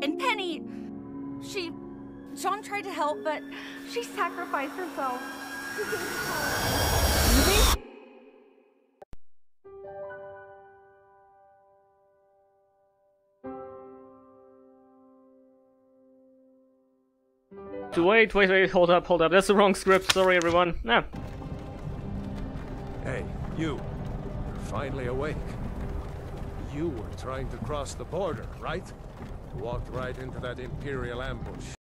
And Penny, John tried to help, but she sacrificed herself. Ruby? Wait, hold up. That's the wrong script. Sorry, everyone. No. Hey, you. You're finally awake. You were trying to cross the border, right? Walked right into that Imperial ambush.